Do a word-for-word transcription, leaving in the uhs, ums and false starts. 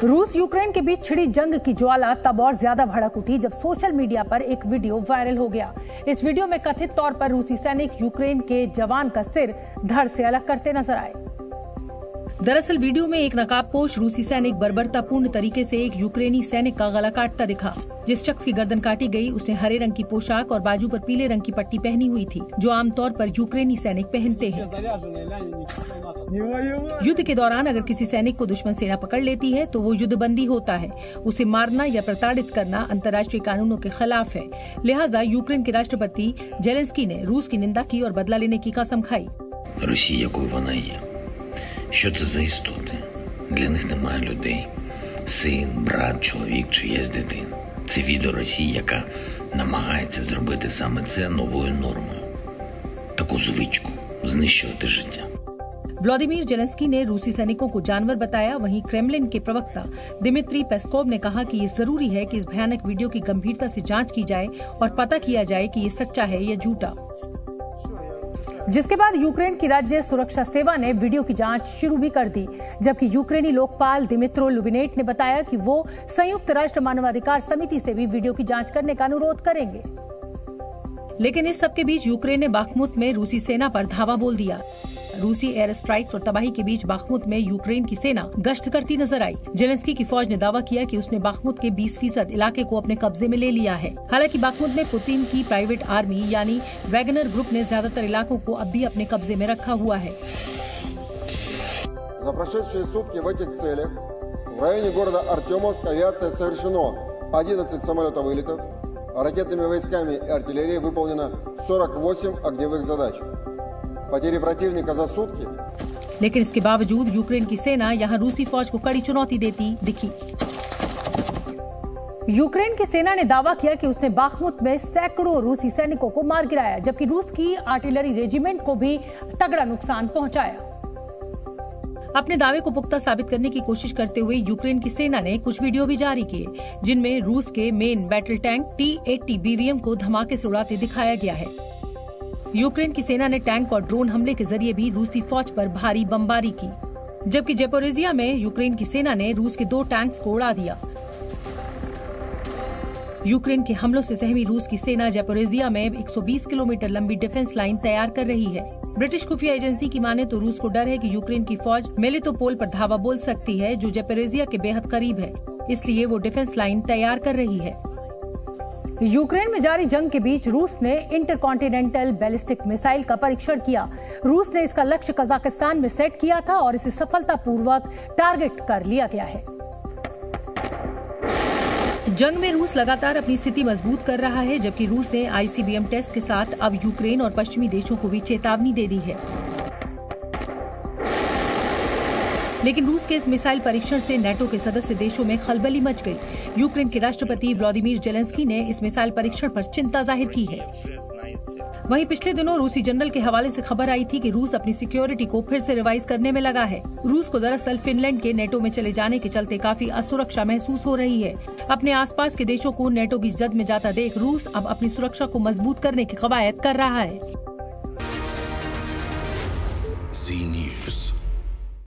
रूस यूक्रेन के बीच छिड़ी जंग की ज्वाला तब और ज्यादा भड़क उठी जब सोशल मीडिया पर एक वीडियो वायरल हो गया। इस वीडियो में कथित तौर पर रूसी सैनिक यूक्रेन के जवान का सिर धड़ से अलग करते नजर आए। दरअसल वीडियो में एक नकाबपोश रूसी सैनिक बर्बरतापूर्ण तरीके से एक यूक्रेनी सैनिक का गला काटता दिखा। जिस शख्स की गर्दन काटी गई उसने हरे रंग की पोशाक और बाजू पर पीले रंग की पट्टी पहनी हुई थी, जो आमतौर पर यूक्रेनी सैनिक पहनते हैं। युद्ध के दौरान अगर किसी सैनिक को दुश्मन सेना पकड़ लेती है तो वो युद्धबंदी होता है। उसे मारना या प्रताड़ित करना अंतर्राष्ट्रीय कानूनों के खिलाफ है। लिहाजा यूक्रेन के राष्ट्रपति जेलेंस्की ने रूस की निंदा की और बदला लेने की कसम खाई। Що це за істоти? Для них немає людей. Син, брат, чоловік чи є дитина. Це відео Росії, яка намагається зробити саме це новою нормою. Таку звичку – знищувати життя. व्लादिमीर जेलेंस्की ने रूसी सैनिकों को जानवर बताया। वहीं क्रेमलिन के प्रवक्ता दिमित्री पेस्कोव ने कहा कि ये जरूरी है कि इस भयानक वीडियो की गंभीरता से जांच की जाए और पता किया जाए कि ये सच्चा है या झूठा। जिसके बाद यूक्रेन की राज्य सुरक्षा सेवा ने वीडियो की जांच शुरू भी कर दी, जबकि यूक्रेनी लोकपाल दिमित्रो लुबिनेट ने बताया कि वो संयुक्त राष्ट्र मानवाधिकार समिति से भी वीडियो की जांच करने का अनुरोध करेंगे। लेकिन इस सबके बीच यूक्रेन ने बाखमुत में रूसी सेना पर धावा बोल दिया। रूसी एयर स्ट्राइक्स और तबाही के बीच बाखमुत में यूक्रेन की सेना गश्त करती नजर आई। जेलेंस्की की फौज ने दावा किया कि उसने बाखमुत के बीस फीसद इलाके को अपने कब्जे में ले लिया है। हालांकि बाखमुत में पुतिन की प्राइवेट आर्मी यानी वैगनर ग्रुप ने ज्यादातर इलाकों को अब भी अपने कब्जे में रखा हुआ है। За прошедшие сутки в этих целях в районе города Артемовск авиация совершено одиннадцать самолетовылетов, а ракетными войсками и артиллерией выполнено сорок восемь огневых задач. Потери противника за сутки। लेकिन इसके बावजूद यूक्रेन की सेना यहां रूसी फौज को कड़ी चुनौती देती दिखी। यूक्रेन की सेना ने दावा किया कि उसने बाखमुत में सैकड़ों रूसी सैनिकों को मार गिराया, जबकि रूस की आर्टिलरी रेजिमेंट को भी तगड़ा नुकसान पहुंचाया। अपने दावे को पुख्ता साबित करने की कोशिश करते हुए यूक्रेन की सेना ने कुछ वीडियो भी जारी किए, जिनमें रूस के main battle tank T eighty BVM को धमाके से उड़ाते दिखाया गया है। यूक्रेन की सेना ने टैंक और ड्रोन हमले के जरिए भी रूसी फौज पर भारी बमबारी की, जबकि ज़ेपोरिज़िया में यूक्रेन की सेना ने रूस के दो टैंक्स को उड़ा दिया। यूक्रेन के हमलों से सहमी रूस की सेना ज़ेपोरिज़िया में एक सौ बीस किलोमीटर लंबी डिफेंस लाइन तैयार कर रही है। ब्रिटिश खुफिया एजेंसी की माने तो रूस को डर है कि यूक्रेन की फौज मेलिटोपोल पर धावा बोल सकती है, जो ज़ेपोरिज़िया के बेहद करीब है। इसलिए वो डिफेंस लाइन तैयार कर रही है। यूक्रेन में जारी जंग के बीच रूस ने इंटरकॉन्टिनेंटल बैलिस्टिक मिसाइल का परीक्षण किया। रूस ने इसका लक्ष्य कजाकिस्तान में सेट किया था और इसे सफलतापूर्वक टारगेट कर लिया गया है। जंग में रूस लगातार अपनी स्थिति मजबूत कर रहा है, जबकि रूस ने आईसीबीएम टेस्ट के साथ अब यूक्रेन और पश्चिमी देशों को भी चेतावनी दे दी है। लेकिन रूस के इस मिसाइल परीक्षण से नेटो के सदस्य देशों में खलबली मच गई। यूक्रेन के राष्ट्रपति व्लादिमीर जेलेंस्की ने इस मिसाइल परीक्षण पर चिंता जाहिर की है। वहीं पिछले दिनों रूसी जनरल के हवाले से खबर आई थी कि रूस अपनी सिक्योरिटी को फिर से रिवाइज करने में लगा है। रूस को दरअसल फिनलैंड के नेटो में चले जाने के चलते काफी असुरक्षा महसूस हो रही है। अपने आसपास के देशों को नेटो की जद में जाता देख रूस अब अपनी सुरक्षा को मजबूत करने की कवायद कर रहा है।